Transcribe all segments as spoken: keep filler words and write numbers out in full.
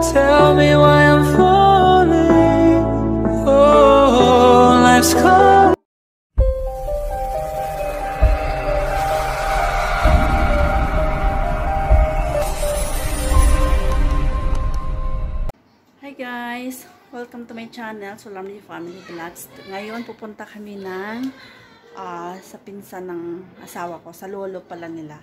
Tell me why I'm falling. Oh, life's calling. Hi guys! Welcome to my channel, Solamni Family Vlogs. Ngayon pupunta kami ng uh, sa pinsan ng asawa ko, sa lolo pala nila.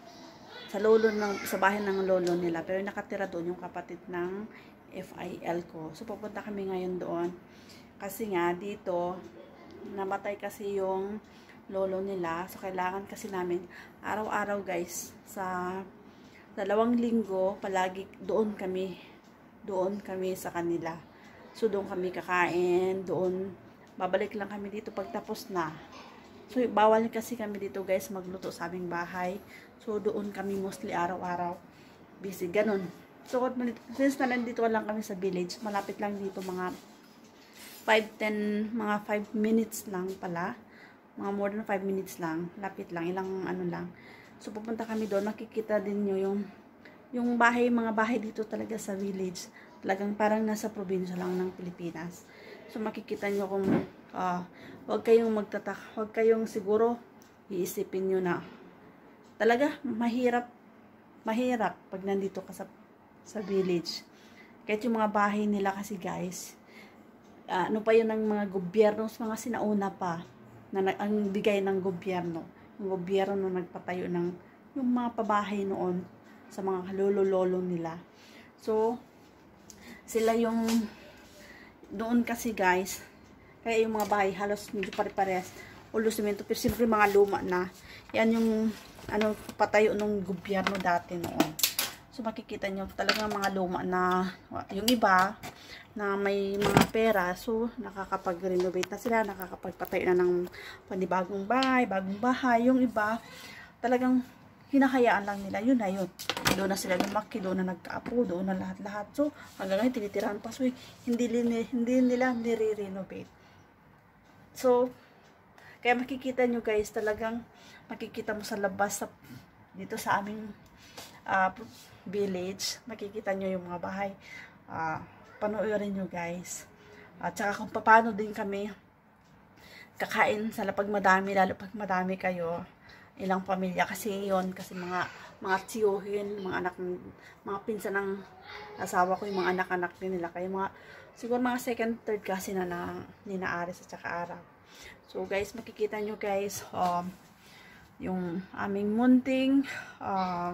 Sa lolo ng, sa bahay ng lolo nila, pero nakatira doon yung kapatid ng F I L ko. So pupunta kami ngayon doon. Kasi nga dito namatay kasi yung lolo nila. So kailangan kasi namin araw-araw guys, sa dalawang linggo palagi doon kami doon kami sa kanila. So doon kami kakain, doon babalik lang kami dito pagtapos na. So bawal kasi kami dito guys magluto sa aming bahay. So doon kami mostly araw-araw busy ganun. So since na nandito lang kami sa village, malapit lang dito, mga five to ten, mga five minutes lang pala. Mga more than five minutes lang, lapit lang, ilang ano lang. So pupunta kami doon, makikita din nyo yung yung bahay, mga bahay dito talaga sa village. Talagang parang nasa probinsya lang ng Pilipinas. So makikita nyo kung uh, huwag kayong magtatak, huwag kayong siguro iisipin nyo na talaga mahirap, mahirap pag nandito ka sa, sa village. Kahit yung mga bahay nila kasi guys, uh, ano pa yun ng mga gobyerno, mga sinauna pa, na ang bigay ng gobyerno. Yung gobyerno nagpatayo ng yung mga pabahay noon sa mga lolo-lolo nila. So, sila yung doon kasi guys, kaya yung mga bahay halos medyo pare-pares, ulo simento, pero siyempre mga luma na. Yan yung ano, patayo ng gobyerno dati noon. So makikita nyo talagang mga luma na, yung iba na may mga pera, so nakakapag-renovate na sila, nakakapagpatayo na ng panibagong bahay, bagong bahay. Yung iba talagang hinahayaan lang nila, yun na yun. Doon na sila lumaki, doon na nagkaapo, doon na lahat-lahat. So, hanggang ngayon, tinitirahan pa. So, hindi, hindi nila nire-renovate. So, kaya makikita nyo guys, talagang makikita mo sa labas, sa, dito sa aming uh, village, makikita nyo yung mga bahay. Uh, panoorin nyo guys. At uh, saka kung paano din kami kakain sa pag madami, lalo pag madami kayo, ilang pamilya kasi yon, kasi mga mga tiyuhin, mga anak, mga pinsan ng asawa ko, yung mga anak-anak din nila, kaya mga siguro mga second, third kasi na na nina-Aris at saka Arab. So guys, makikita nyo guys um, yung aming munting uh,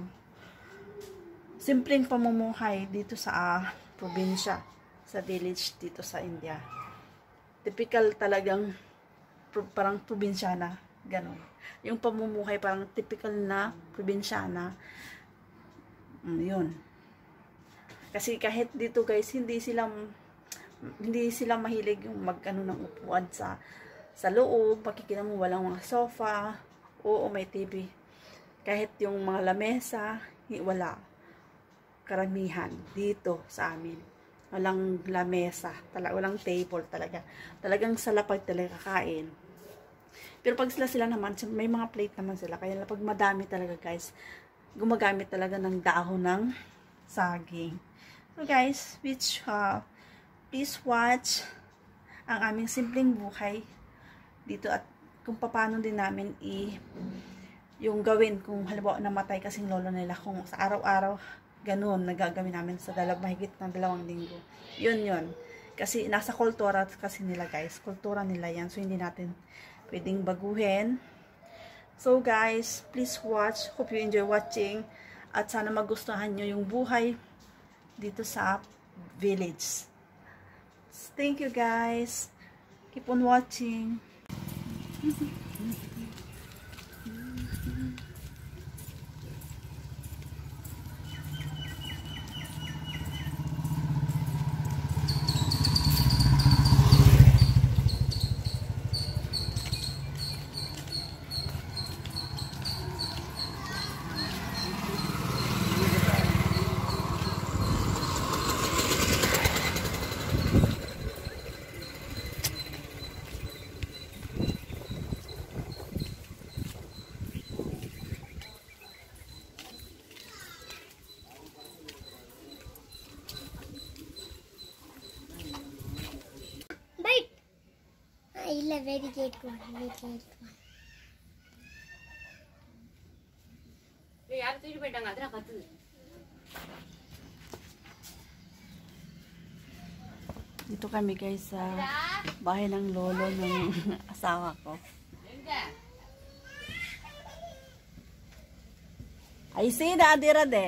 simpleng pamumuhay dito sa uh, probinsya, sa village dito sa India. Typical talagang parang probinsyana, ganun. Yung pamumuhay parang typical na probinsyana. Mm, yun. Kasi kahit dito guys, hindi sila hindi sila mahilig yung magano ng upuan sa sa loob. Pakikita mo walang mga sofa, oo may T V. Kahit yung mga lamesa, wala. Karamihan dito sa amin. Walang lamesa, talaga walang table talaga. Talagang sa lapag talaga kakain. Pero pag sila sila naman, may mga plate naman sila. Kaya pag madami talaga guys, gumagamit talaga ng dahon ng saging. So guys, which, uh, please watch ang aming simpleng buhay dito at kung paano din namin i yung gawin kung halimbawa namatay kasing lolo nila, kung sa araw-araw ganun nagagawin namin sa dalawang mahigit ng dalawang linggo. Yun yun. Kasi nasa kultura kasi nila guys. Kultura nila yan. So hindi natin pwedeng baguhin. So guys, please watch. Hope you enjoy watching. At sana magustuhan nyo yung buhay dito sa village. Thank you guys. Keep on watching. இல்ல very cat one very cat one. ஏய் யார் தூக்கி போயிட்டாங்க அதெல்லாம் கத்துது. Dito kami guys sa bahay ng lolo ng asawa ko. Ay si dadira de.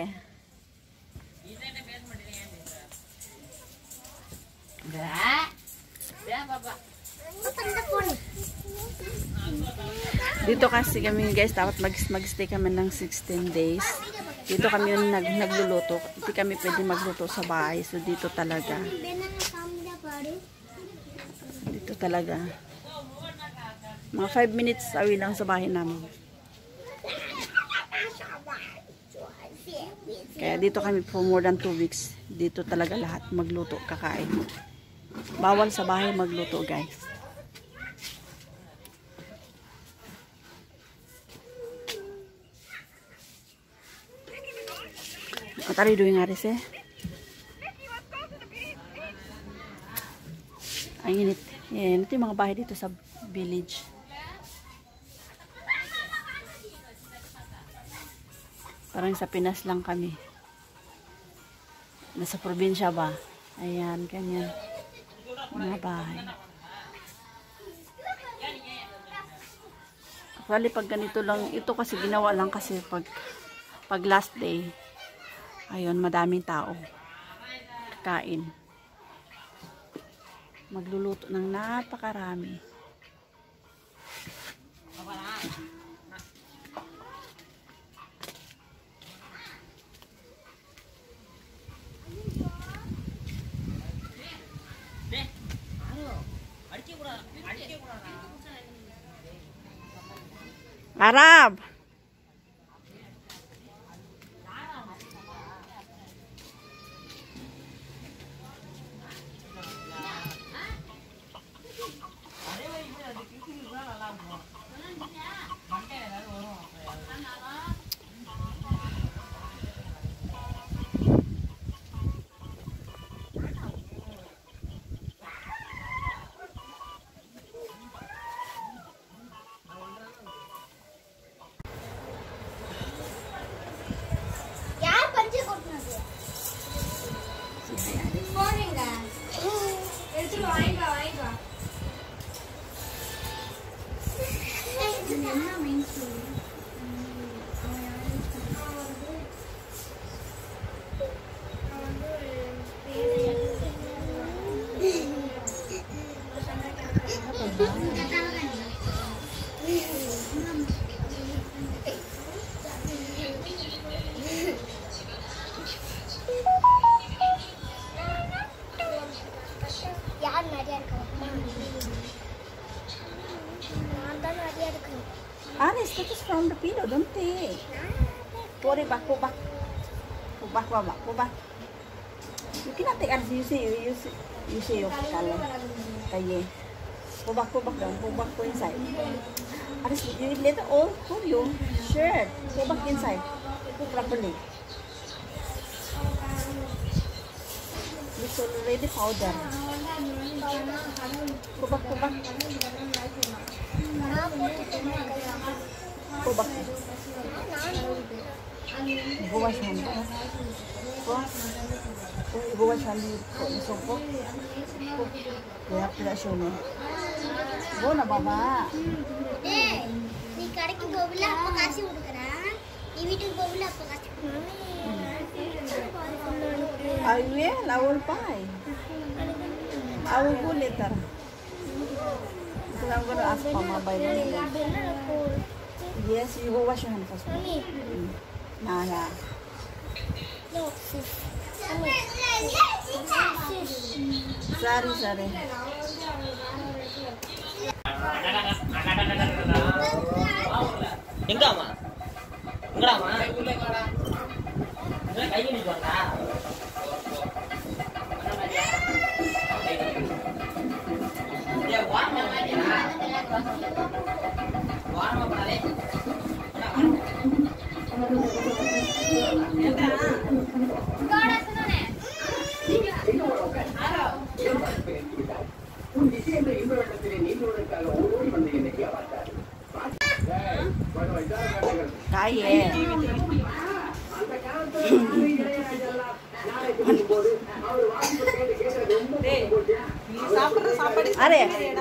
Dito kasi kami guys, dapat mag mag-stay kami ng sixteen days. Dito kami yung nag nagluluto. Hindi kami pwede magluto sa bahay. So dito talaga. Dito talaga. Mga five minutes away lang sa bahay namin. Kaya dito kami for more than two weeks. Dito talaga lahat magluto, kakain. Bawal sa bahay magluto guys. What are you doing, Arise? Ang init. Yan, ito yung mga bahay dito sa village. Parang sa Pinas lang kami. Nasa probinsya ba? Ayan, ganyan. Mga bahay. Actually, pag ganito lang, ito kasi ginawa lang kasi pag, pag last day, ayun, madaming tao. Kakain. Magluluto ng napakarami. Arab. Aris, that is from the pillow, don't take. Pull it back, pull back. Pull back, pull back, pull back. You cannot take Aris, you see, you see, you see your color. Kaya. Pull back, pull back down, pull back, pull inside. Aris, you let it all for you. Sure. Pull back inside. Pull properly. It's already powder. Pull back, pull back. Pull back. Ibu wash hand. Ibu wash hand ko. Isok Kaya pala siya mo. Ibu na baba. Eh, ni kare ki bobula pakasi udukara. Ni video bobula pakasi. I will, I will buy. I will go later. Because I'm going to ask Mama by the way. Yes, you go wash your hands first. Mm. Nah, nah. No, sis. Sorry, sorry. எங்கம்மா எங்கடாமா கை நீ போறா ஏ வாமா வாமா வாமா பாலே கோடா சுனனே un diciembre y un verano sereno y un verano அரே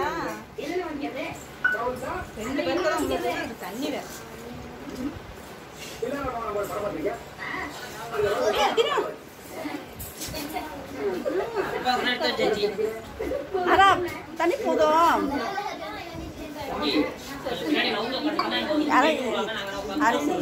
ரெண்டு பேருக்கு தான் உங்களுக்கு தண்ணி வேற. அரா தண்ணி போதும். அரே அரிசி